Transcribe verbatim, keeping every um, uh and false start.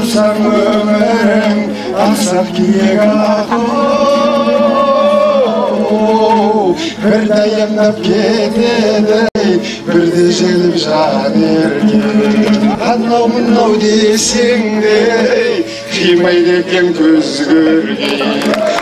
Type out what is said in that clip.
Болсаң өмірің ақсақ киек ақыл бір дайындап кетеді бірде желіп жан ерген анау мынау десең де қимайды екен көз көрген